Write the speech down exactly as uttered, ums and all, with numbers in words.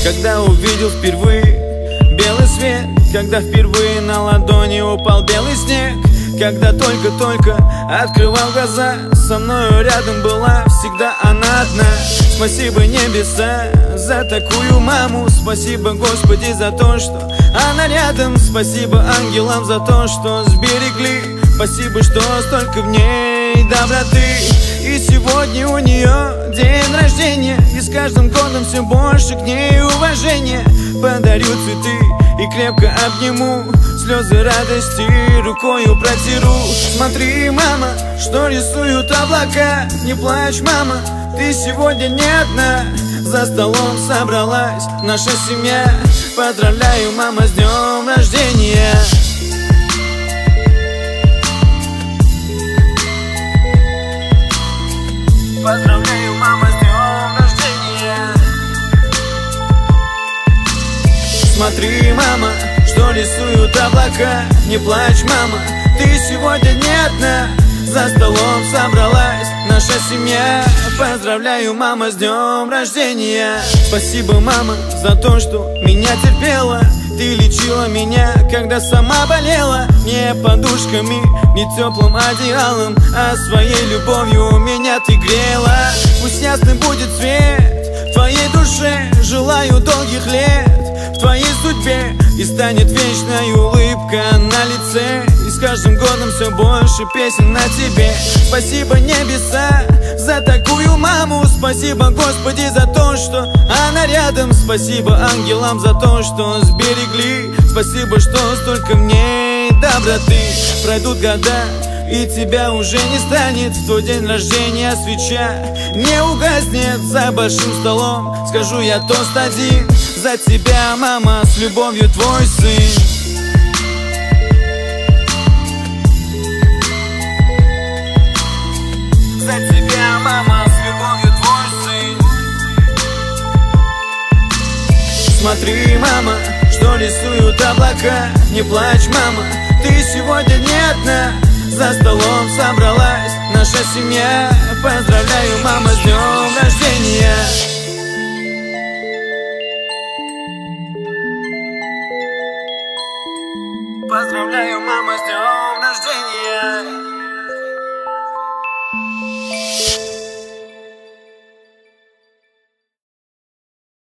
когда увидел впервые белый свет, когда впервые на ладони упал белый снег, когда только-только открывал глаза, со мною рядом была всегда она одна. Спасибо небеса за такую маму, спасибо, Господи, за то, что она рядом, спасибо ангелам за то, что сберегли, спасибо, что столько в ней доброты. И сегодня у нее день рождения, и с каждым годом все больше к ней уважения. Подарю цветы и крепко обниму, слезы радости рукою протиру. Смотри, мама, что рисуют облака, не плачь, мама, ты сегодня не одна. За столом собралась наша семья, поздравляю, мама, с днем рождения. Поздравляю, мама, с днем рождения. Смотри, мама, что рисуют облака, не плачь, мама, ты сегодня не одна. За столом собралась наша семья, поздравляю, мама, с днем рождения. Спасибо, мама, за то, что меня терпела, ты лечила меня, когда сама болела. Не подушками, не теплым одеялом, а своей любовью меня ты грела. Пусть ясный будет свет в твоей душе, желаю долгих лет в твоей судьбе, и станет вечная улыбка на лице, и с каждым годом все больше песен на тебе. Спасибо небеса за такую маму, спасибо, Господи, за то, что она рядом, спасибо ангелам за то, что сберегли, спасибо, что столько в ней доброты. Пройдут года, и тебя уже не станет, в твой день рождения свеча не угаснет. За большим столом скажу я тост один: за тебя, мама, с любовью, твой сын. За тебя, мама, с любовью, твой сын. Смотри, мама, что рисуют облака, не плачь, мама, ты сегодня не одна. За столом собралась наша семья, поздравляю, мама, с днем рождения. Поздравляю, мама, с днем рождения.